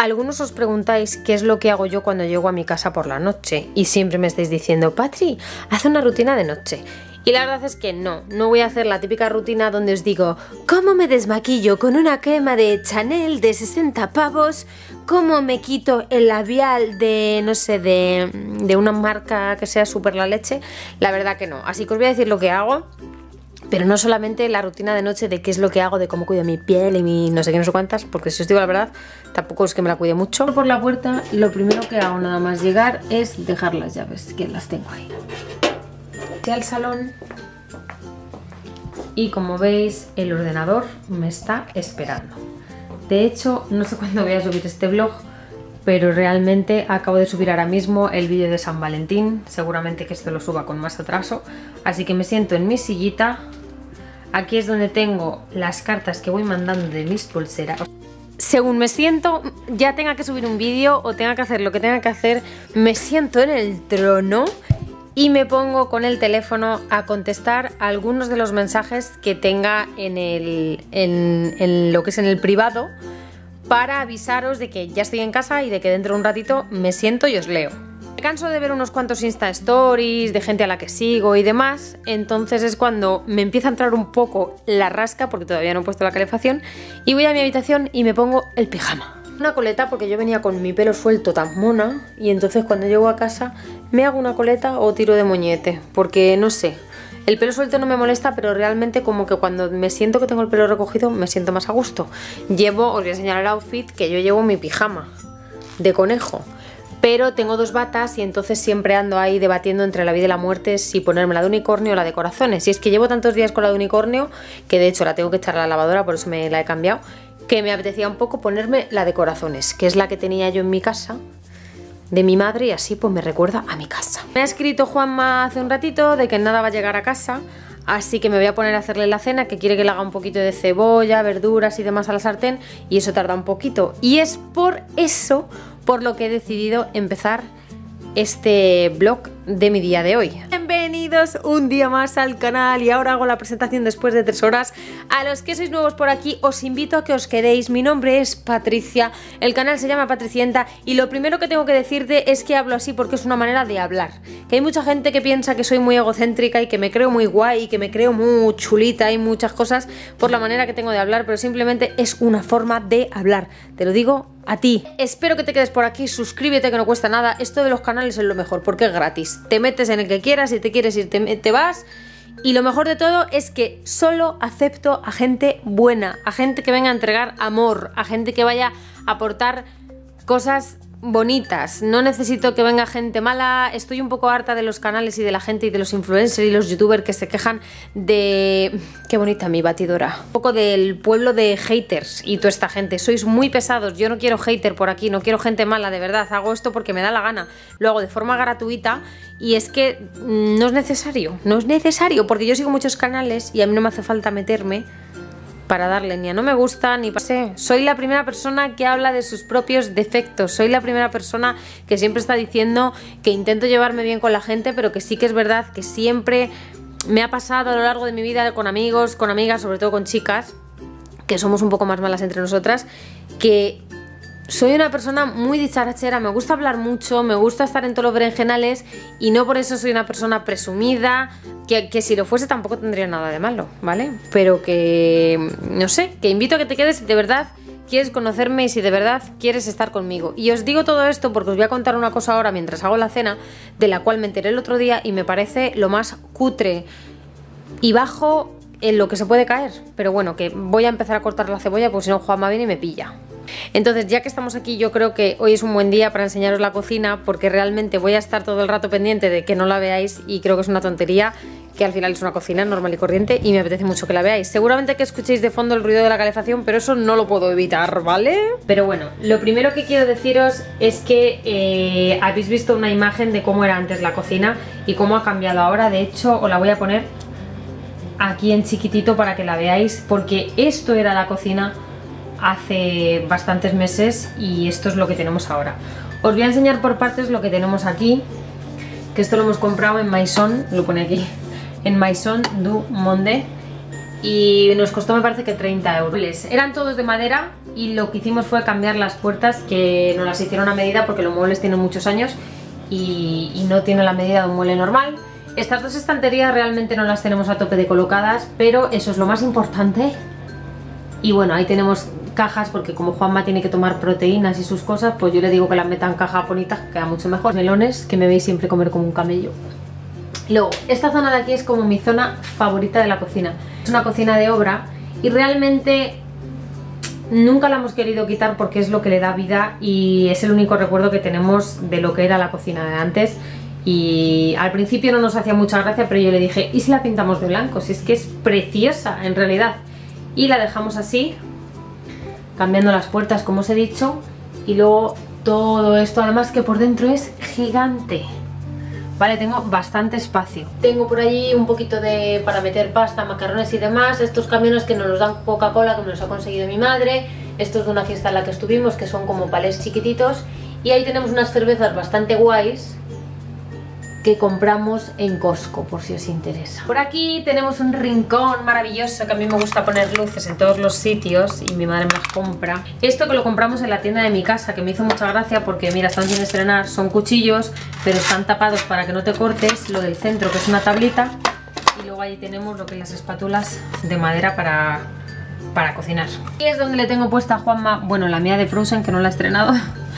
Algunos os preguntáis qué es lo que hago yo cuando llego a mi casa por la noche y siempre me estáis diciendo, Patri, haz una rutina de noche. Y la verdad es que no voy a hacer la típica rutina donde os digo cómo me desmaquillo con una crema de Chanel de 60 pavos, cómo me quito el labial de, no sé, de una marca que sea súper la leche. La verdad que no, así que os voy a decir lo que hago. Pero no solamente la rutina de noche de qué es lo que hago, de cómo cuido mi piel y mi no sé qué, no sé cuántas, porque si os digo la verdad, tampoco es que me la cuide mucho. Por la puerta, lo primero que hago nada más llegar es dejar las llaves, que las tengo ahí. Voy al salón y como veis, el ordenador me está esperando. De hecho, no sé cuándo voy a subir este vlog, pero realmente acabo de subir ahora mismo el vídeo de San Valentín. Seguramente que esto lo suba con más atraso. Así que me siento en mi sillita. Aquí es donde tengo las cartas que voy mandando de mis pulseras. Según me siento, ya tenga que subir un vídeo o tenga que hacer lo que tenga que hacer, me siento en el trono y me pongo con el teléfono a contestar algunos de los mensajes que tenga en lo que es en el privado, para avisaros de que ya estoy en casa y de que dentro de un ratito me siento y os leo. Me canso de ver unos cuantos Insta Stories de gente a la que sigo y demás, entonces es cuando me empieza a entrar un poco la rasca, porque todavía no he puesto la calefacción, y voy a mi habitación y me pongo el pijama. Una coleta, porque yo venía con mi pelo suelto tan mona, y entonces cuando llego a casa me hago una coleta o tiro de moñete, porque no sé. El pelo suelto no me molesta, pero realmente como que cuando me siento que tengo el pelo recogido me siento más a gusto. Os voy a enseñar el outfit, que yo llevo mi pijama de conejo, pero tengo dos batas y entonces siempre ando ahí debatiendo entre la vida y la muerte si ponerme la de unicornio o la de corazones. Y es que llevo tantos días con la de unicornio, que de hecho la tengo que echar a la lavadora, por eso me la he cambiado, que me apetecía un poco ponerme la de corazones, que es la que tenía yo en mi casa, de mi madre, y así pues me recuerda a mi casa. Me ha escrito Juanma hace un ratito de que en nada va a llegar a casa, así que me voy a poner a hacerle la cena, que quiere que le haga un poquito de cebolla, verduras y demás a la sartén, y eso tarda un poquito. Y es por eso por lo que he decidido empezar este vlog de mi día de hoy. Bienvenidos un día más al canal, y ahora hago la presentación después de 3 horas. A los que sois nuevos por aquí os invito a que os quedéis. Mi nombre es Patricia, el canal se llama Patricienta, y lo primero que tengo que decirte es que hablo así porque es una manera de hablar. Que hay mucha gente que piensa que soy muy egocéntrica y que me creo muy guay y que me creo muy chulita y muchas cosas por la manera que tengo de hablar, pero simplemente es una forma de hablar. Te lo digo a ti. Espero que te quedes por aquí, suscríbete que no cuesta nada. Esto de los canales es lo mejor porque es gratis. Te metes en el que quieras, si te quieres ir te vas. Y lo mejor de todo es que solo acepto a gente buena, a gente que venga a entregar amor, a gente que vaya a aportar cosas bonitas. No necesito que venga gente mala. Estoy un poco harta de los canales y de la gente y de los influencers y los youtubers que se quejan de... Qué bonita mi batidora. Un poco del pueblo de haters y toda esta gente. Sois muy pesados. Yo no quiero hater por aquí, no quiero gente mala, de verdad. Hago esto porque me da la gana. Lo hago de forma gratuita y es que no es necesario. No es necesario porque yo sigo muchos canales y a mí no me hace falta meterme para darle ni a no me gusta ni pasé. Soy la primera persona que habla de sus propios defectos. Soy la primera persona que siempre está diciendo que intento llevarme bien con la gente, pero que sí que es verdad que siempre me ha pasado a lo largo de mi vida con amigos, con amigas, sobre todo con chicas, que somos un poco más malas entre nosotras, que soy una persona muy dicharachera, me gusta hablar mucho, me gusta estar en todos los berenjenales y no por eso soy una persona presumida, que si lo fuese tampoco tendría nada de malo, ¿vale? Pero que, no sé, que invito a que te quedes si de verdad quieres conocerme y si de verdad quieres estar conmigo. Y os digo todo esto porque os voy a contar una cosa ahora mientras hago la cena, de la cual me enteré el otro día y me parece lo más cutre y bajo en lo que se puede caer. Pero bueno, que voy a empezar a cortar la cebolla porque si no Juanma viene y me pilla. Entonces, ya que estamos aquí, yo creo que hoy es un buen día para enseñaros la cocina, porque realmente voy a estar todo el rato pendiente de que no la veáis y creo que es una tontería, que al final es una cocina normal y corriente y me apetece mucho que la veáis. Seguramente que escuchéis de fondo el ruido de la calefacción, pero eso no lo puedo evitar, ¿vale? Pero bueno, lo primero que quiero deciros es que habéis visto una imagen de cómo era antes la cocina y cómo ha cambiado ahora. De hecho, os la voy a poner aquí en chiquitito para que la veáis, porque esto era la cocina hace bastantes meses y esto es lo que tenemos ahora. Os voy a enseñar por partes lo que tenemos aquí, que esto lo hemos comprado en Maison, lo pone aquí, en Maison du Monde, y nos costó me parece que 30 euros. Eran todos de madera y lo que hicimos fue cambiar las puertas, que nos las hicieron a medida porque los muebles tienen muchos años y no tienen la medida de un mueble normal. Estas dos estanterías realmente no las tenemos a tope de colocadas, pero eso es lo más importante. Y bueno, ahí tenemos cajas porque como Juanma tiene que tomar proteínas y sus cosas, pues yo le digo que las meta en cajas bonitas, que queda mucho mejor. Melones, que me veis siempre comer como un camello. Luego, esta zona de aquí es como mi zona favorita de la cocina. Es una cocina de obra y realmente nunca la hemos querido quitar porque es lo que le da vida y es el único recuerdo que tenemos de lo que era la cocina de antes. Y al principio no nos hacía mucha gracia, pero yo le dije, ¿y si la pintamos de blanco? Si es que es preciosa en realidad. Y la dejamos así, cambiando las puertas como os he dicho, y luego todo esto, además que por dentro es gigante. Vale, tengo bastante espacio. Tengo por allí un poquito de para meter pasta, macarrones y demás. Estos camiones que nos los dan Coca-Cola, que me los ha conseguido mi madre. Estos de una fiesta en la que estuvimos, que son como palés chiquititos. Y ahí tenemos unas cervezas bastante guays que compramos en Costco, por si os interesa. Por aquí tenemos un rincón maravilloso, que a mí me gusta poner luces en todos los sitios y mi madre me las compra. Esto que lo compramos en la tienda de mi casa, que me hizo mucha gracia porque mira, están sin estrenar, son cuchillos, pero están tapados para que no te cortes. Lo del centro, que es una tablita, y luego ahí tenemos lo que es las espátulas de madera para cocinar. Y es donde le tengo puesta a Juanma, bueno, la mía de Frozen, que no la he estrenado,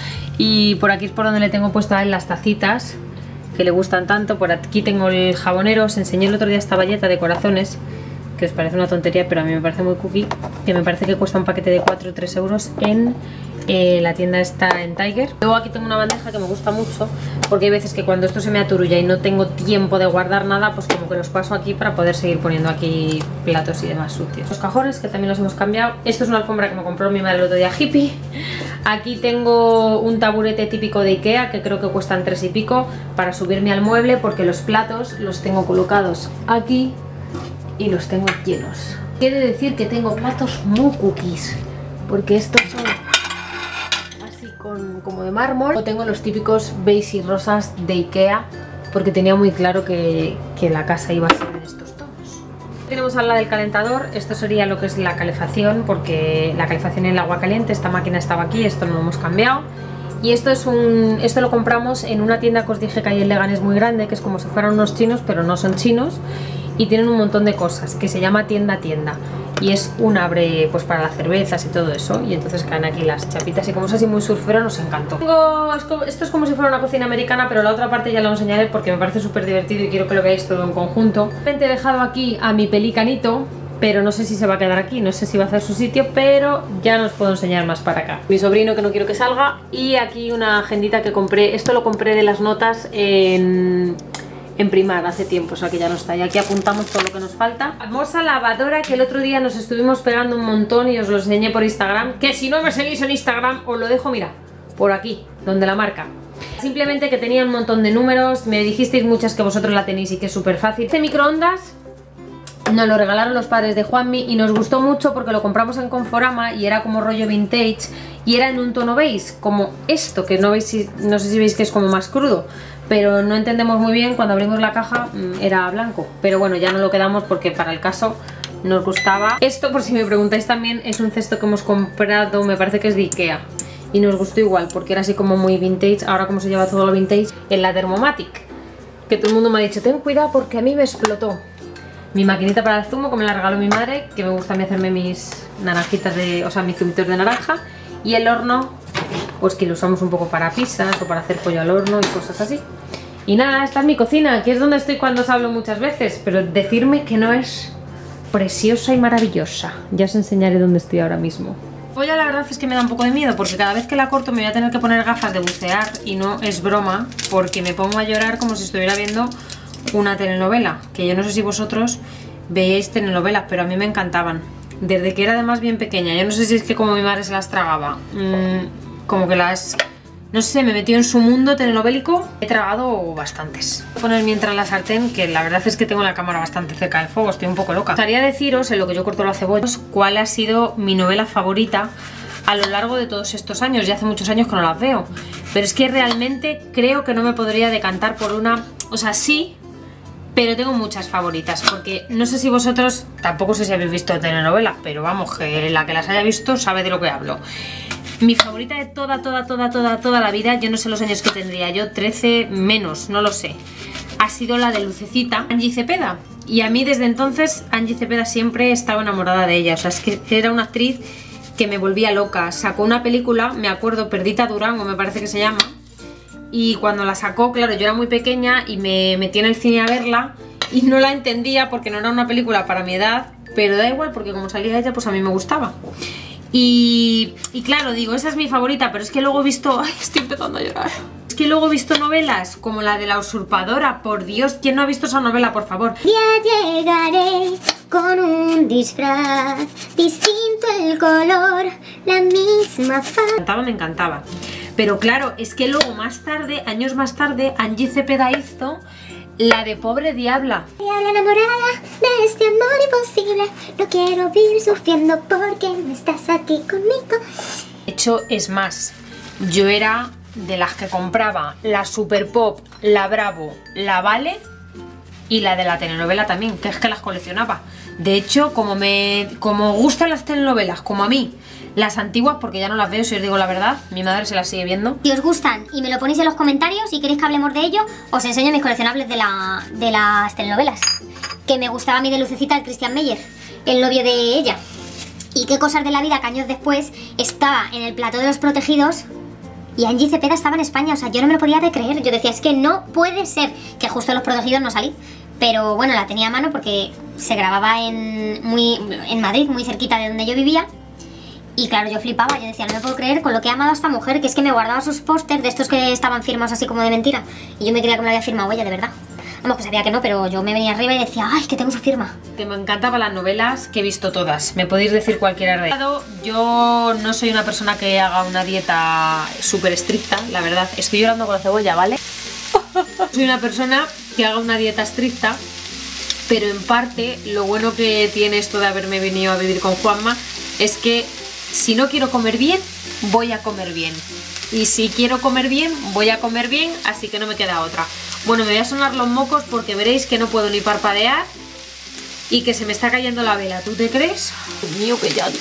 y por aquí es por donde le tengo puesta a él las tacitas que le gustan tanto. Por aquí tengo el jabonero. Os enseñé el otro día esta valleta de corazones, que os parece una tontería, pero a mí me parece muy cookie, que me parece que cuesta un paquete de 4 o 3 euros en la tienda esta en Tiger. Luego aquí tengo una bandeja que me gusta mucho, porque hay veces que cuando esto se me aturulla y no tengo tiempo de guardar nada, pues como que los paso aquí para poder seguir poniendo aquí platos y demás sucios. Los cajones, que también los hemos cambiado. Esto es una alfombra que me compró mi madre el otro día, hippie. Aquí tengo un taburete típico de Ikea, que creo que cuestan 3 y pico, para subirme al mueble, porque los platos los tengo colocados aquí y los tengo llenos. Quiere decir que tengo platos muy cookies, porque estos son así como de mármol. O tengo los típicos beige y rosas de Ikea, porque tenía muy claro que la casa iba a ser de estos tonos. Tenemos al lado del calentador. Esto sería lo que es la calefacción, porque la calefacción en el agua caliente, esta máquina estaba aquí, esto no lo hemos cambiado. Y esto lo compramos en una tienda que os dije que hay en Leganés muy grande, que es como si fueran unos chinos, pero no son chinos, y tienen un montón de cosas, que se llama tienda y es un abre pues para las cervezas y todo eso, y entonces caen aquí las chapitas y como es así muy surfero nos encantó. Esto es como si fuera una cocina americana, pero la otra parte ya la os enseñaré porque me parece súper divertido y quiero que lo veáis todo en conjunto. He dejado aquí a mi pelicanito, pero no sé si se va a quedar aquí, no sé si va a hacer su sitio, pero ya no os puedo enseñar más para acá. Mi sobrino, que no quiero que salga, y aquí una agendita que compré. Esto lo compré de las notas en Primar hace tiempo, o sea que ya no está. Y aquí apuntamos todo lo que nos falta. Hermosa lavadora, que el otro día nos estuvimos pegando un montón y os lo enseñé por Instagram, que si no me seguís en Instagram os lo dejo, mira, por aquí, donde la marca. Simplemente que tenía un montón de números, me dijisteis muchas que vosotros la tenéis y que es súper fácil. Este microondas nos lo regalaron los padres de Juanmi y nos gustó mucho porque lo compramos en Conforama y era como rollo vintage y era en un tono beige, como esto, que no veis, no sé si veis que es como más crudo, pero no entendemos muy bien. Cuando abrimos la caja era blanco, pero bueno, ya no lo quedamos porque para el caso nos gustaba. Esto, por si me preguntáis también, es un cesto que hemos comprado, me parece que es de Ikea, y nos gustó igual porque era así como muy vintage. Ahora como se lleva todo lo vintage, en la Thermomatic, que todo el mundo me ha dicho ten cuidado porque a mí me explotó. Mi maquinita para el zumo, que me la regaló mi madre, que me gusta a mí hacerme mis naranjitas o sea, mis zumitos de naranja. Y el horno, pues que lo usamos un poco para pizzas o para hacer pollo al horno y cosas así. Y nada, esta es mi cocina, que es donde estoy cuando os hablo muchas veces, pero decirme que no es preciosa y maravillosa. Ya os enseñaré dónde estoy ahora mismo. Pues ya la verdad es que me da un poco de miedo, porque cada vez que la corto me voy a tener que poner gafas de bucear, y no es broma, porque me pongo a llorar como si estuviera viendo una telenovela, que yo no sé si vosotros veíais telenovelas, pero a mí me encantaban desde que era además bien pequeña. Yo no sé si es que como mi madre se las tragaba, como que las, no sé, me metió en su mundo telenovélico. He tragado bastantes. Voy a poner mientras la sartén, que la verdad es que tengo la cámara bastante cerca del fuego, estoy un poco loca. Me gustaría deciros, en lo que yo corto las cebollas, cuál ha sido mi novela favorita a lo largo de todos estos años. Ya hace muchos años que no las veo, pero es que realmente creo que no me podría decantar por una. O sea, sí, Pero tengo muchas favoritas, porque no sé si vosotros, tampoco sé si habéis visto telenovelas, pero vamos, que la que las haya visto sabe de lo que hablo. Mi favorita de toda la vida, yo no sé los años que tendría yo, 13 menos, no lo sé, ha sido la de Lucecita, Angie Cepeda. Y a mí desde entonces Angie Cepeda siempre estaba enamorada de ella, o sea, es que era una actriz que me volvía loca. Sacó una película, me acuerdo, Perdita Durango me parece que se llama, y cuando la sacó, claro, yo era muy pequeña y me metí en el cine a verla y no la entendía porque no era una película para mi edad, pero da igual porque como salía ella, pues a mí me gustaba. Y claro, digo, esa es mi favorita, pero es que luego he visto... Ay, estoy empezando a llorar. Es que luego he visto novelas como la de La Usurpadora, por Dios, ¿quién no ha visto esa novela, por favor? Ya llegaré con un disfraz, distinto el color, la misma Me encantaba. Pero claro, es que luego más tarde, años más tarde, Angie Cepeda hizo la de Pobre Diabla. La enamorada de este amor imposible, no quiero vivir sufriendo porque no estás aquí conmigo. De hecho, es más, yo era de las que compraba la Super Pop, la Bravo, la Vale y la de la telenovela también, que es que las coleccionaba. De hecho, como gustan las telenovelas, como a mí, las antiguas, porque ya no las veo, si os digo la verdad, mi madre se las sigue viendo. Si os gustan y me lo ponéis en los comentarios y queréis que hablemos de ello, os enseño mis coleccionables de las telenovelas. Que me gustaba a mí de Lucecita, el Christian Meyer, el novio de ella. Y qué cosas de la vida que años después estaba en el plató de Los Protegidos y Angie Cepeda estaba en España. O sea, yo no me lo podía de creer. Yo decía, es que no puede ser que justo en Los Protegidos no salí. Pero bueno, la tenía a mano porque se grababa en Madrid, muy cerquita de donde yo vivía. Y claro, yo flipaba, yo decía, no me puedo creer con lo que he amado a esta mujer, que es que me guardaba sus pósters de estos que estaban firmados así como de mentira. Y yo me creía que me lo había firmado ella, de verdad. Vamos, que sabía que no, pero yo me venía arriba y decía, ay, que tengo su firma. Que me encantaban las novelas, que he visto todas. Me podéis decir cualquiera de ellas. Yo no soy una persona que haga una dieta súper estricta, la verdad. Estoy llorando con la cebolla, ¿vale? Soy una persona que haga una dieta estricta, pero en parte lo bueno que tiene esto de haberme venido a vivir con Juanma es que si no quiero comer bien, voy a comer bien. Y si quiero comer bien, voy a comer bien, así que no me queda otra. Bueno, me voy a sonar los mocos porque veréis que no puedo ni parpadear y que se me está cayendo la vela. ¿Tú te crees? Dios mío, que llanto.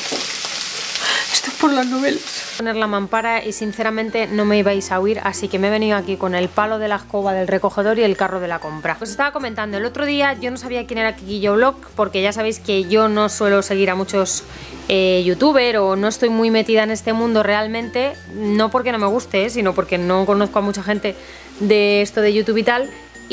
Esto es por las novelas. Poner la mampara y sinceramente no me ibais a oír, así que me he venido aquí con el palo de la escoba del recogedor y el carro de la compra. Os estaba comentando, el otro día yo no sabía quién era Kikillo Vlog, porque ya sabéis que yo no suelo seguir a muchos youtubers o no estoy muy metida en este mundo realmente, no porque no me guste, sino porque no conozco a mucha gente de esto de YouTube y tal.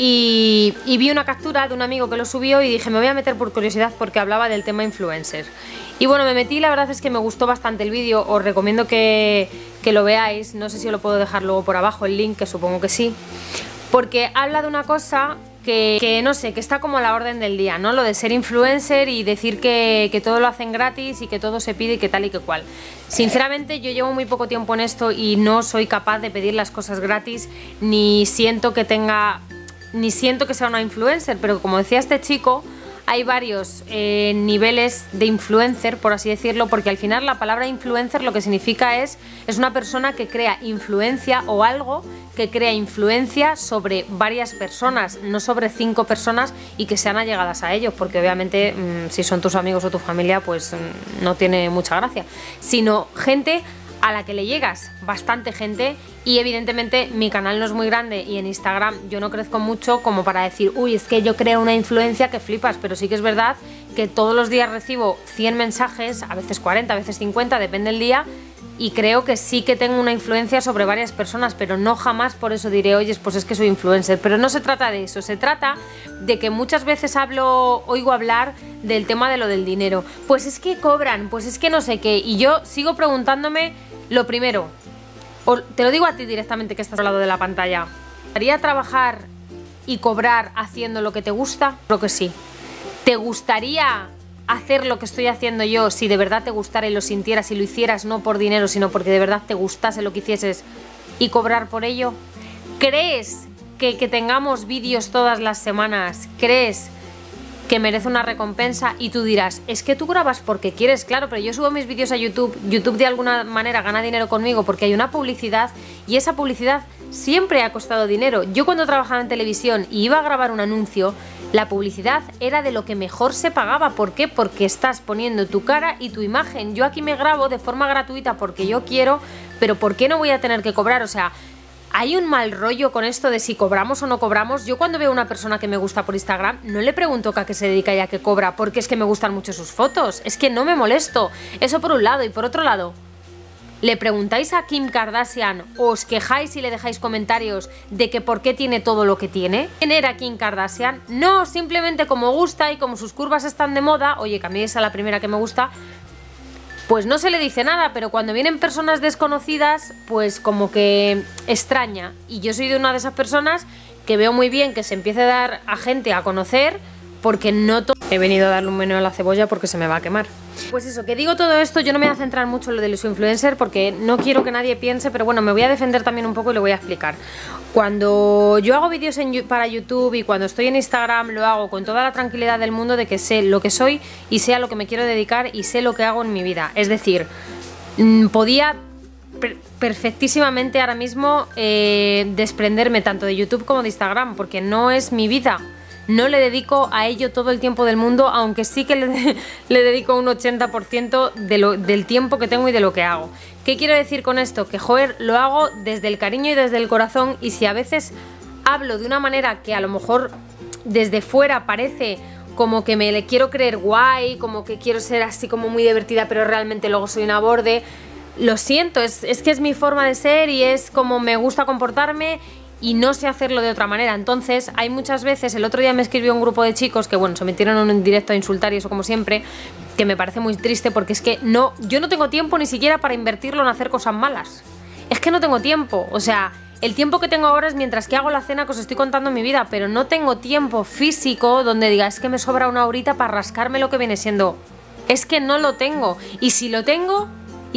Y vi una captura de un amigo que lo subió y dije, me voy a meter por curiosidad porque hablaba del tema influencer. Y bueno, me metí, la verdad es que me gustó bastante el vídeo, os recomiendo que lo veáis, no sé si os lo puedo dejar luego por abajo el link, que supongo que sí, porque habla de una cosa que no sé, que está como a la orden del día, ¿no? Lo de ser influencer y decir que todo lo hacen gratis y que todo se pide y que tal y que cual. Sinceramente yo llevo muy poco tiempo en esto y no soy capaz de pedir las cosas gratis, ni siento que sea una influencer, pero como decía este chico, hay varios niveles de influencer, por así decirlo, porque al final la palabra influencer lo que significa es una persona que crea influencia o algo que crea influencia sobre varias personas, no sobre 5 personas y que sean allegadas a ellos, porque obviamente si son tus amigos o tu familia pues no tiene mucha gracia, sino gente a la que le llegas, bastante gente, y evidentemente mi canal no es muy grande y en Instagram yo no crezco mucho como para decir, uy, es que yo creo una influencia que flipas, pero sí que es verdad que todos los días recibo 100 mensajes, a veces 40, a veces 50, depende del día, y creo que sí que tengo una influencia sobre varias personas, pero no jamás por eso diré, oye, pues es que soy influencer. Pero no se trata de eso, se trata de que muchas veces oigo hablar del tema de lo del dinero. Pues es que cobran, pues es que no sé qué, y yo sigo preguntándome lo primero, te lo digo a ti directamente que estás al lado de la pantalla, ¿te gustaría trabajar y cobrar haciendo lo que te gusta? Creo que sí. ¿Te gustaría hacer lo que estoy haciendo yo si de verdad te gustara y lo sintieras y lo hicieras no por dinero sino porque de verdad te gustase lo que hicieses y cobrar por ello? ¿Crees que tengamos vídeos todas las semanas? ¿Crees que merece una recompensa? Y tú dirás, es que tú grabas porque quieres, claro, pero yo subo mis vídeos a YouTube, YouTube de alguna manera gana dinero conmigo porque hay una publicidad y esa publicidad siempre ha costado dinero. Yo cuando trabajaba en televisión y iba a grabar un anuncio, La publicidad era de lo que mejor se pagaba. ¿Por qué? Porque estás poniendo tu cara y tu imagen. Yo aquí me grabo de forma gratuita porque yo quiero, pero ¿por qué no voy a tener que cobrar? O sea, hay un mal rollo con esto de si cobramos o no cobramos. Yo cuando veo a una persona que me gusta por Instagram, no le pregunto a qué se dedica y a qué cobra, porque es que me gustan mucho sus fotos. Es que no me molesto. Eso por un lado. Y por otro lado, ¿le preguntáis a Kim Kardashian o os quejáis y le dejáis comentarios de que por qué tiene todo lo que tiene? ¿Quién era Kim Kardashian? No, simplemente como gusta y como sus curvas están de moda, oye, que a mí esa es la primera que me gusta, pues no se le dice nada, pero cuando vienen personas desconocidas, pues como que extraña. Y yo soy de una de esas personas que veo muy bien que se empiece a dar a gente a conocer, porque no todo... He venido a darle un meneo a la cebolla porque se me va a quemar. Pues eso, que digo todo esto, yo no me voy a centrar mucho en lo de los influencers porque no quiero que nadie piense, pero bueno, me voy a defender también un poco y lo voy a explicar. Cuando yo hago vídeos para YouTube y cuando estoy en Instagram lo hago con toda la tranquilidad del mundo de que sé lo que soy y sé a lo que me quiero dedicar y sé lo que hago en mi vida. Es decir, podía perfectísimamente ahora mismo desprenderme tanto de YouTube como de Instagram porque no es mi vida. No le dedico a ello todo el tiempo del mundo, aunque sí que le dedico un 80% del tiempo que tengo y de lo que hago. ¿Qué quiero decir con esto? Que, joder, lo hago desde el cariño y desde el corazón, y si a veces hablo de una manera que a lo mejor desde fuera parece como que me le quiero creer guay, como que quiero ser así como muy divertida, pero realmente luego soy una borde, lo siento, es que es mi forma de ser y es como me gusta comportarme y no sé hacerlo de otra manera. Entonces hay muchas veces, el otro día me escribió un grupo de chicos que bueno, se metieron en un directo a insultar y eso como siempre, que me parece muy triste porque es que yo no tengo tiempo ni siquiera para invertirlo en hacer cosas malas. Es que no tengo tiempo, o sea, el tiempo que tengo ahora es mientras que hago la cena que os estoy contando en mi vida, pero no tengo tiempo físico donde diga, es que me sobra una horita para rascarme lo que viene siendo. Es que no lo tengo, y si lo tengo,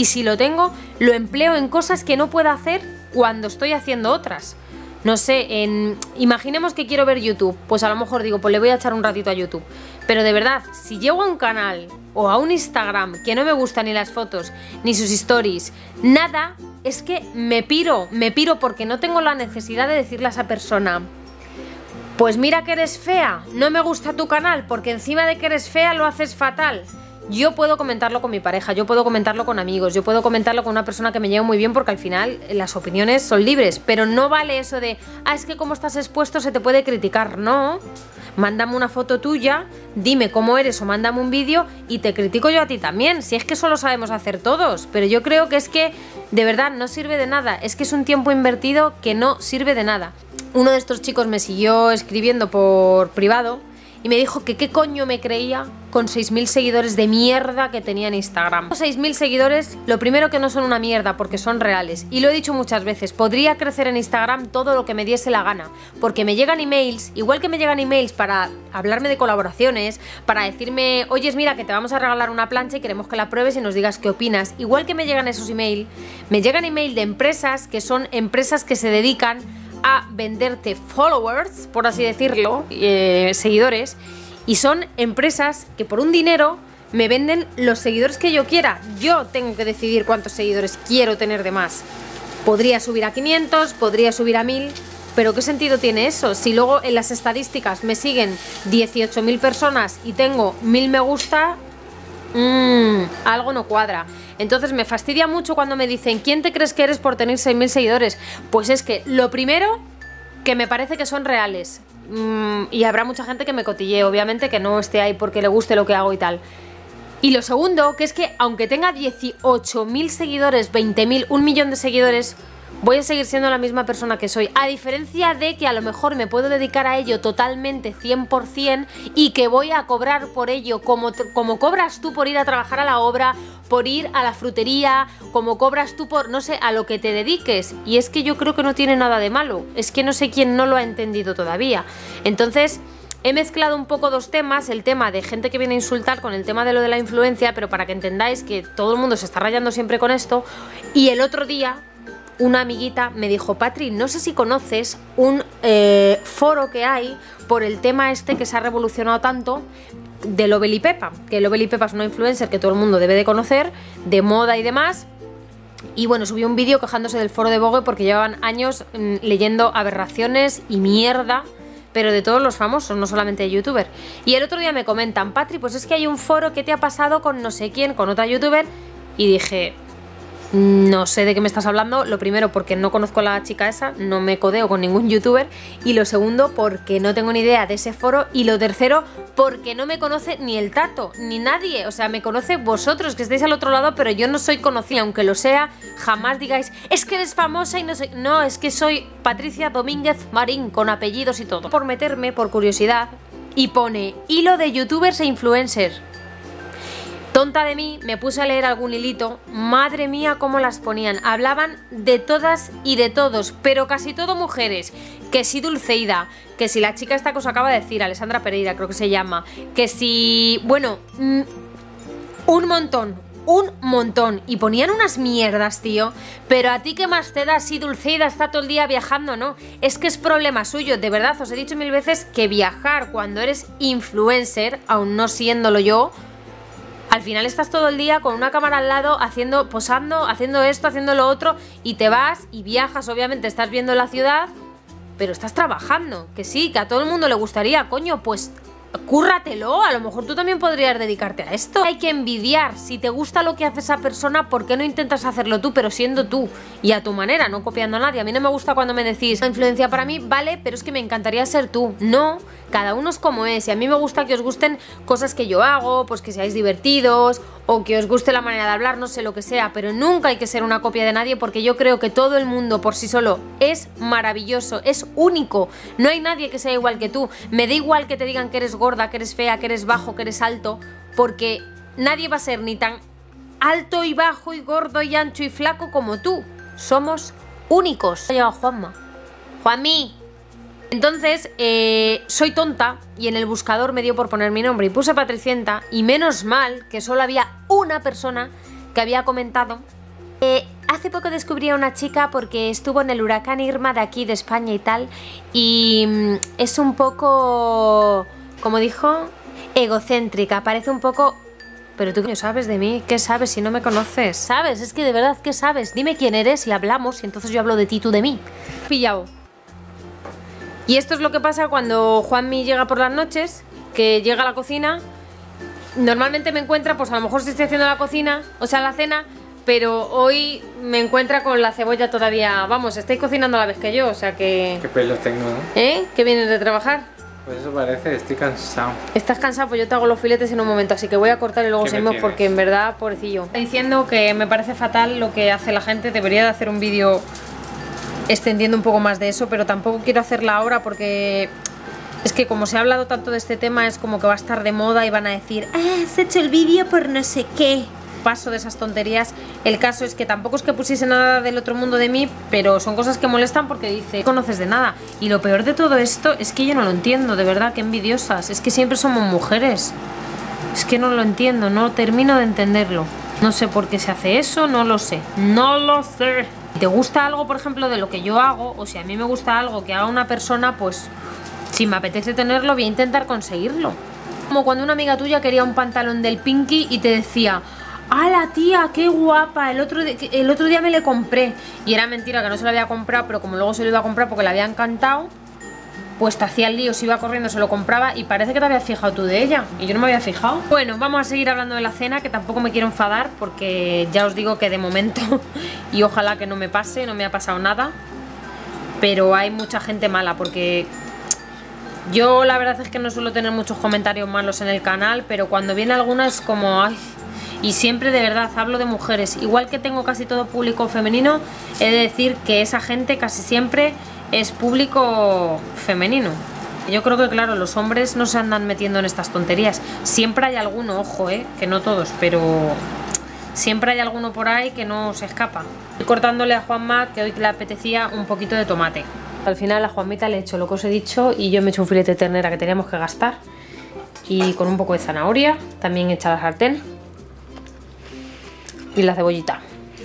lo empleo en cosas que no puedo hacer cuando estoy haciendo otras. No sé, imaginemos que quiero ver YouTube, pues a lo mejor digo, pues le voy a echar un ratito a YouTube. Pero de verdad, si llego a un canal o a un Instagram que no me gustan ni las fotos, ni sus stories, nada, es que me piro porque no tengo la necesidad de decirle a esa persona, pues mira que eres fea, no me gusta tu canal, porque encima de que eres fea lo haces fatal. Yo puedo comentarlo con mi pareja, yo puedo comentarlo con amigos, yo puedo comentarlo con una persona que me lleva muy bien porque al final las opiniones son libres, pero no vale eso de, es que como estás expuesto se te puede criticar, no. Mándame una foto tuya, dime cómo eres o mándame un vídeo y te critico yo a ti también, si es que eso lo sabemos hacer todos, pero yo creo que es que de verdad no sirve de nada, es que es un tiempo invertido que no sirve de nada. Uno de estos chicos me siguió escribiendo por privado y me dijo que qué coño me creía con 6.000 seguidores de mierda que tenía en Instagram. 6.000 seguidores, lo primero que no son una mierda porque son reales. Y lo he dicho muchas veces, podría crecer en Instagram todo lo que me diese la gana. Porque me llegan emails, igual que me llegan emails para hablarme de colaboraciones, para decirme, oye, mira que te vamos a regalar una plancha y queremos que la pruebes y nos digas qué opinas. Igual que me llegan esos emails, me llegan emails de empresas que son empresas que se dedican a venderte followers, por así decirlo, seguidores, y son empresas que por un dinero me venden los seguidores que yo quiera. Yo tengo que decidir cuántos seguidores quiero tener de más. Podría subir a 500, podría subir a 1000, pero ¿qué sentido tiene eso? Si luego en las estadísticas me siguen 18.000 personas y tengo 1000 me gusta, algo no cuadra. Entonces me fastidia mucho cuando me dicen, ¿quién te crees que eres por tener 6.000 seguidores? Pues es que lo primero, que me parece que son reales. Y habrá mucha gente que me cotille, obviamente, que no esté ahí porque le guste lo que hago y tal. Y lo segundo, que es que aunque tenga 18.000 seguidores, 20.000, 1 millón de seguidores, voy a seguir siendo la misma persona que soy. A diferencia de que a lo mejor me puedo dedicar a ello totalmente 100% y que voy a cobrar por ello como cobras tú por ir a trabajar a la obra, por ir a la frutería, como cobras tú por, no sé, a lo que te dediques. Y es que yo creo que no tiene nada de malo. Es que no sé quién no lo ha entendido todavía. Entonces he mezclado un poco dos temas, el tema de gente que viene a insultar con el tema de lo de la influencia, pero para que entendáis que todo el mundo se está rayando siempre con esto. Y el otro día una amiguita me dijo, Patri, no sé si conoces un foro que hay por el tema este que se ha revolucionado tanto de Lovely Pepa, que Lovely Pepa es una influencer que todo el mundo debe de conocer, de moda y demás. Y bueno, subió un vídeo quejándose del foro de Vogue porque llevaban años leyendo aberraciones y mierda, pero de todos los famosos, no solamente de youtuber. Y el otro día me comentan, Patri, pues es que hay un foro que te ha pasado con no sé quién, con otra youtuber, y dije, no sé de qué me estás hablando. Lo primero, porque no conozco a la chica esa, no me codeo con ningún youtuber, y lo segundo, porque no tengo ni idea de ese foro, y lo tercero, porque no me conoce ni el Tato, ni nadie. O sea, me conoce vosotros, que estáis al otro lado, pero yo no soy conocida, aunque lo sea. Jamás digáis, es que eres famosa y no sé. No, es que soy Patricia Domínguez Marín, con apellidos y todo. Por meterme, por curiosidad, y pone hilo de youtubers e influencers. Tonta de mí, me puse a leer algún hilito. Madre mía, cómo las ponían. Hablaban de todas y de todos, pero casi todo mujeres. Que si Dulceida, que si la chica esta que os acaba de decir, Alessandra Pereira creo que se llama, que si... bueno, un montón. Y ponían unas mierdas, tío. Pero a ti qué más te da si Dulceida está todo el día viajando, ¿no? Es que es problema suyo, de verdad. Os he dicho 1000 veces que viajar cuando eres influencer, aún no siéndolo yo, al final estás todo el día con una cámara al lado, posando, haciendo esto, haciendo lo otro, y te vas y viajas, obviamente estás viendo la ciudad, pero estás trabajando. Que sí, que a todo el mundo le gustaría, coño, pues cúrratelo, a lo mejor tú también podrías dedicarte a esto. Hay que envidiar, si te gusta lo que hace esa persona, ¿por qué no intentas hacerlo tú, pero siendo tú y a tu manera, no copiando a nadie? A mí no me gusta cuando me decís, la influencia para mí, vale, pero es que me encantaría ser tú. No, cada uno es como es, y a mí me gusta que os gusten cosas que yo hago, pues que seáis divertidos, o que os guste la manera de hablar, no sé, lo que sea, pero nunca hay que ser una copia de nadie, porque yo creo que todo el mundo por sí solo es maravilloso, es único, no hay nadie que sea igual que tú. Me da igual que te digan que eres gorda, que eres fea, que eres bajo, que eres alto, porque nadie va a ser ni tan alto y bajo y gordo y ancho y flaco como tú. Somos únicos. Ha llegado Juanma. Juanmi. Entonces, soy tonta y en el buscador me dio por poner mi nombre y puse Patricienta, y menos mal que solo había una persona que había comentado. Hace poco descubrí a una chica porque estuvo en el huracán Irma de aquí, de España y tal, y es un poco, como dijo, egocéntrica, parece un poco... Pero tú, ¿qué sabes de mí? ¿Qué sabes si no me conoces? ¿Sabes? Es que de verdad, ¿qué sabes? Dime quién eres y hablamos, y entonces yo hablo de ti, tú de mí. Pillado. Y esto es lo que pasa cuando Juanmi llega por las noches, que llega a la cocina. Normalmente me encuentra, pues a lo mejor si estoy haciendo la cocina, o sea, la cena, pero hoy me encuentra con la cebolla todavía. Vamos, estáis cocinando a la vez que yo, o sea que... Qué pelos tengo, ¿no? ¿Eh? ¿Que vienes de trabajar? Pues eso parece, estoy cansado. ¿Estás cansado? Pues yo te hago los filetes en un momento, así que voy a cortar y luego seguimos porque en verdad, pobrecillo. Está diciendo que me parece fatal lo que hace la gente, debería de hacer un vídeo extendiendo un poco más de eso, pero tampoco quiero hacerla ahora porque es que como se ha hablado tanto de este tema, es como que va a estar de moda y van a decir, has hecho el vídeo por no sé qué. Paso de esas tonterías. El caso es que tampoco es que pusiese nada del otro mundo de mí, pero son cosas que molestan porque dice, no conoces de nada. Y lo peor de todo esto es que yo no lo entiendo, de verdad, qué envidiosas. Es que siempre somos mujeres. Es que no lo entiendo, no termino de entenderlo. No sé por qué se hace eso, no lo sé. No lo sé. Si te gusta algo, por ejemplo, de lo que yo hago, o si a mí me gusta algo que haga una persona, pues si me apetece tenerlo, voy a intentar conseguirlo. Como cuando una amiga tuya quería un pantalón del Pinky y te decía, ¡hala, tía, qué guapa! El otro día me le compré. Y era mentira que no se lo había comprado, pero como luego se lo iba a comprar porque le había encantado, pues te hacía el lío, se iba corriendo, se lo compraba, y parece que te habías fijado tú de ella y yo no me había fijado. Bueno, vamos a seguir hablando de la cena, que tampoco me quiero enfadar porque ya os digo que de momento, y ojalá que no me pase, no me ha pasado nada, pero hay mucha gente mala porque yo la verdad es que no suelo tener muchos comentarios malos en el canal, pero cuando viene alguna es como, ay. Y siempre, de verdad, hablo de mujeres. Igual que tengo casi todo público femenino, he de decir que esa gente casi siempre es público femenino. Yo creo que, claro, los hombres no se andan metiendo en estas tonterías. Siempre hay alguno, ojo, que no todos, pero siempre hay alguno por ahí que no se escapa. Estoy cortándole a Juanma, que hoy le apetecía un poquito de tomate. Al final a Juanmita le he hecho lo que os he dicho y yo me he hecho un filete de ternera que teníamos que gastar. Y con un poco de zanahoria, también hecha a la sartén. Y la cebollita.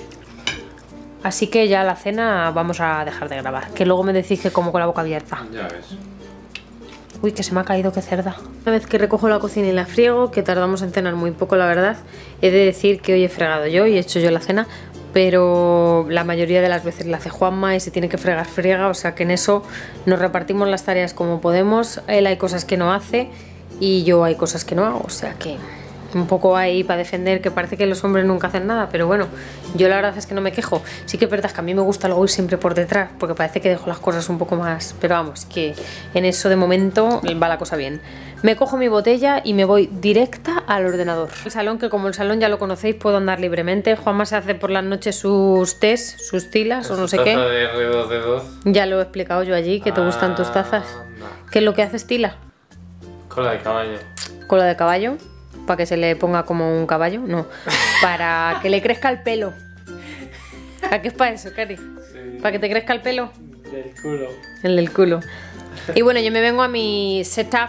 Así que ya la cena vamos a dejar de grabar, que luego me decís que como con la boca abierta. Ya ves. Uy, que se me ha caído, qué cerda. Una vez que recojo la cocina y la friego, que tardamos en cenar muy poco, la verdad, he de decir que hoy he fregado yo y he hecho yo la cena, pero la mayoría de las veces la hace Juanma y se tiene que fregar, friega, o sea que en eso nos repartimos las tareas como podemos. Él hay cosas que no hace y yo hay cosas que no hago, o sea que un poco ahí para defender, que parece que los hombres nunca hacen nada, pero bueno, yo la verdad es que no me quejo. Sí que es verdad que a mí me gusta luego ir siempre por detrás, porque parece que dejo las cosas un poco más, pero vamos, que en eso de momento va la cosa bien. Me cojo mi botella y me voy directa al ordenador. El salón, que como el salón ya lo conocéis, puedo andar libremente. Juanma se hace por las noches sus tés, sus tilas o no sé qué. De R2D2. Ya lo he explicado yo allí, que te gustan tus tazas. ¿Qué es lo que haces, tila? Cola de caballo. Cola de caballo. ¿Para que se le ponga como un caballo? No. Para que le crezca el pelo. ¿A qué es para eso, Cari? Sí. ¿Para que te crezca el pelo? Del culo. El del culo. Y bueno, yo me vengo a mi setup,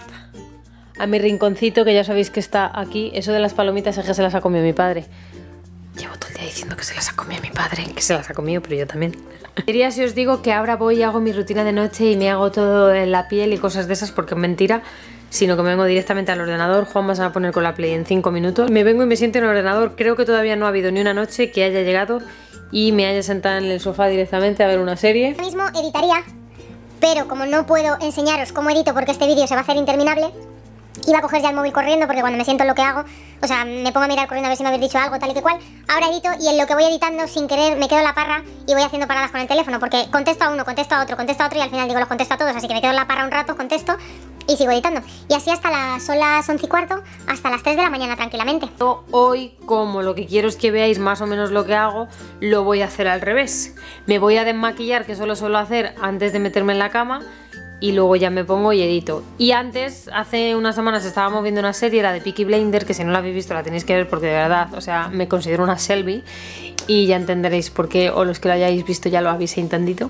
a mi rinconcito, que ya sabéis que está aquí. Eso de las palomitas es que se las ha comido mi padre. Llevo todo el día diciendo que se las ha comido mi padre, que se las ha comido, pero yo también. Diría si os digo que ahora voy y hago mi rutina de noche y me hago todo en la piel y cosas de esas, porque es mentira, sino que me vengo directamente al ordenador. Juanma se va a poner con la Play en 5 minutos. Me vengo y me siento en el ordenador. Creo que todavía no ha habido ni una noche que haya llegado y me haya sentado en el sofá directamente a ver una serie. Ahora mismo editaría, pero como no puedo enseñaros cómo edito porque este vídeo se va a hacer interminable, iba a coger ya el móvil corriendo porque cuando me siento en lo que hago, o sea, me pongo a mirar corriendo a ver si me habéis dicho algo, tal y que cual. Ahora edito y en lo que voy editando, sin querer, me quedo en la parra y voy haciendo paradas con el teléfono, porque contesto a uno, contesto a otro y al final digo, los contesto a todos, así que me quedo en la parra un rato, contesto y sigo editando. Y así son las 11:15, hasta las 3 de la mañana tranquilamente. Hoy, como lo que quiero es que veáis más o menos lo que hago, lo voy a hacer al revés. Me voy a desmaquillar, que eso lo suelo hacer antes de meterme en la cama, y luego ya me pongo y edito. Y antes, hace unas semanas estábamos viendo una serie, la de Peaky Blinders, que si no la habéis visto la tenéis que ver porque de verdad, o sea, me considero una Shelby y ya entenderéis por qué, o los que lo hayáis visto ya lo habéis entendido.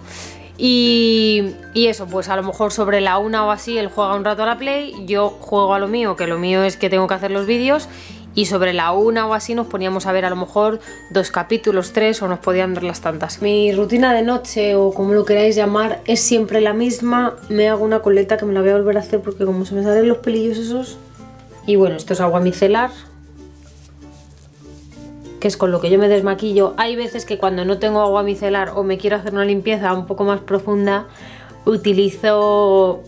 Y eso, pues a lo mejor sobre la 1 o así él juega un rato a la Play, yo juego a lo mío, que lo mío es que tengo que hacer los vídeos, y sobre la 1 o así nos poníamos a ver a lo mejor 2 capítulos, 3, o nos podían ver las tantas. Mi rutina de noche, o como lo queráis llamar, es siempre la misma. Me hago una coleta que me la voy a volver a hacer porque como se me salen los pelillos esos. Y bueno, esto es agua micelar, que es con lo que yo me desmaquillo. Hay veces que cuando no tengo agua micelar o me quiero hacer una limpieza un poco más profunda, utilizo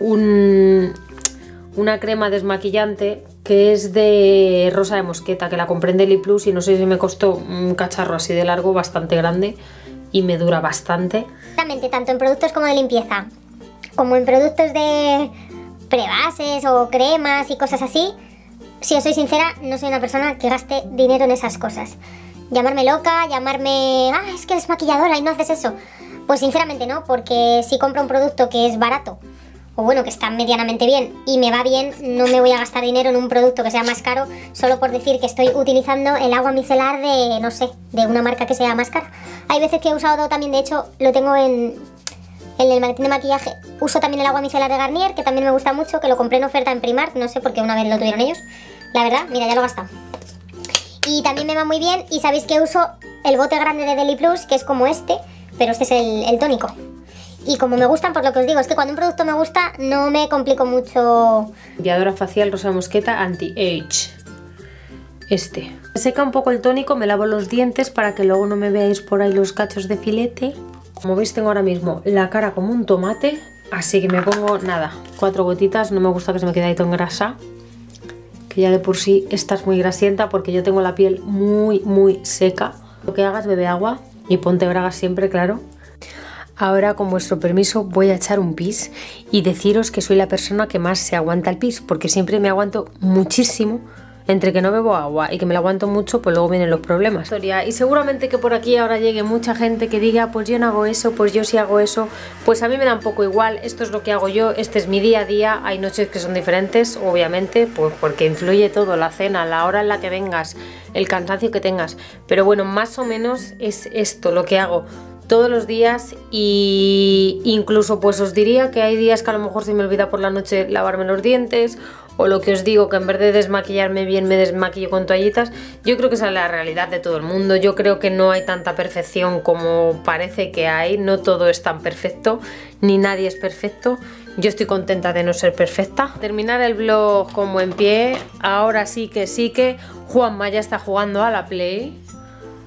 una crema desmaquillante que es de rosa de mosqueta, que la compré en Deli Plus y no sé si me costó un cacharro así de largo, bastante grande, y me dura bastante. Realmente, tanto en productos como de limpieza, como en productos de prebases o cremas y cosas así, si os soy sincera, no soy una persona que gaste dinero en esas cosas. Llamarme loca, llamarme, es que eres maquilladora y no haces eso. Pues sinceramente no, porque si compro un producto que es barato, o bueno, que está medianamente bien y me va bien, no me voy a gastar dinero en un producto que sea más caro solo por decir que estoy utilizando el agua micelar de, no sé, de una marca que sea más cara. Hay veces que he usado también, de hecho, lo tengo en el maletín de maquillaje, uso también el agua micelar de Garnier, que también me gusta mucho, que lo compré en oferta en Primark, no sé por qué una vez lo tuvieron ellos. La verdad, mira, ya lo he gastado. Y también me va muy bien, y sabéis que uso el bote grande de Deli Plus, que es como este, pero este es el tónico. Y como me gustan, por lo que os digo, es que cuando un producto me gusta, no me complico mucho. Limpiadora facial rosa de mosqueta anti-age. Este. Me seca un poco el tónico, me lavo los dientes para que luego no me veáis por ahí los cachos de filete. Como veis, tengo ahora mismo la cara como un tomate, así que me pongo, nada, 4 gotitas. No me gusta que se me quede ahí tan grasa, que ya de por sí esta es muy grasienta porque yo tengo la piel muy seca. Lo que hagas, bebe agua y ponte bragas siempre, claro. Ahora, con vuestro permiso, voy a echar un pis y deciros que soy la persona que más se aguanta el pis, porque siempre me aguanto muchísimo. Entre que no bebo agua y que me la aguanto mucho, pues luego vienen los problemas. Y seguramente que por aquí ahora llegue mucha gente que diga, pues yo no hago eso, pues yo sí hago eso. Pues a mí me da un poco igual, esto es lo que hago yo, este es mi día a día. Hay noches que son diferentes, obviamente, pues porque influye todo, la cena, la hora en la que vengas, el cansancio que tengas. Pero bueno, más o menos es esto lo que hago todos los días, y incluso pues os diría que hay días que a lo mejor se me olvida por la noche lavarme los dientes, o lo que os digo, que en vez de desmaquillarme bien me desmaquillo con toallitas. Yo creo que esa es la realidad de todo el mundo. Yo creo que no hay tanta perfección como parece que hay, no todo es tan perfecto, ni nadie es perfecto. Yo estoy contenta de no ser perfecta. Terminar el vlog como en pie. Ahora sí que Juanma ya está jugando a la Play.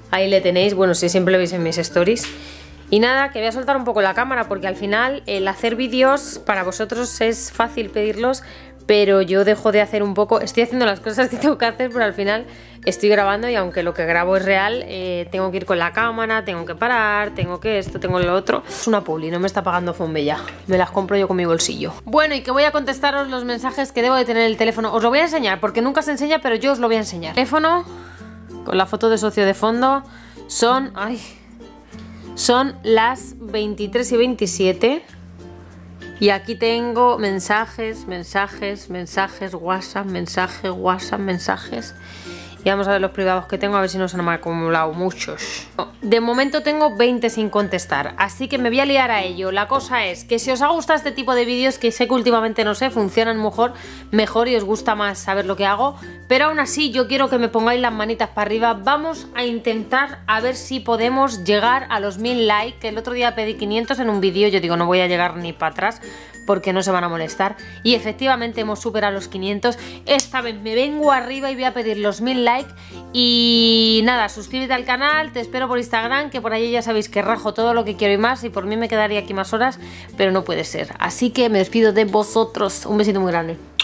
Ahí le tenéis, bueno, si siempre lo veis en mis stories. Y nada, que voy a soltar un poco la cámara porque al final el hacer vídeos para vosotros es fácil pedirlos, pero yo dejo de hacer un poco, estoy haciendo las cosas que tengo que hacer, pero al final estoy grabando y aunque lo que grabo es real, tengo que ir con la cámara, tengo que parar, tengo que esto, tengo lo otro. Es una publi, no me está pagando Fonbella, me las compro yo con mi bolsillo. Bueno, y que voy a contestaros los mensajes que debo de tener en el teléfono. Os lo voy a enseñar porque nunca se enseña, pero yo os lo voy a enseñar. Teléfono, con la foto de socio de fondo, son las 23:27. Y aquí tengo mensajes, WhatsApp, mensajes. Y vamos a ver los privados que tengo, a ver si no se me han acumulado muchos. De momento tengo 20 sin contestar, así que me voy a liar a ello. La cosa es que si os ha gustado este tipo de vídeos, que sé que últimamente, no sé, funcionan mejor y os gusta más saber lo que hago, pero aún así yo quiero que me pongáis las manitas para arriba. Vamos a intentar a ver si podemos llegar a los 1000 likes, que el otro día pedí 500 en un vídeo, yo digo no voy a llegar ni para atrás porque no se van a molestar, y efectivamente hemos superado los 500. Esta vez me vengo arriba y voy a pedir los 1000 likes. Y nada, suscríbete al canal, te espero por Instagram, que por allí ya sabéis que rajo todo lo que quiero y más, y por mí me quedaría aquí más horas, pero no puede ser. Así que me despido de vosotros, un besito muy grande.